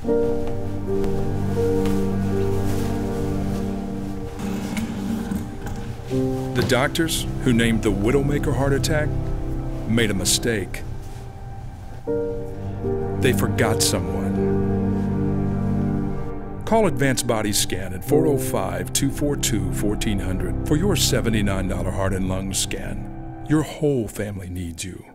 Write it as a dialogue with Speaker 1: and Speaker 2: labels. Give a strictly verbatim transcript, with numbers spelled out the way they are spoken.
Speaker 1: The doctors who named the Widowmaker heart attack made a mistake. They forgot someone. Call Advanced Body Scan at four oh five, two four two, fourteen hundred for your seventy-nine dollar heart and lung scan. Your whole family needs you.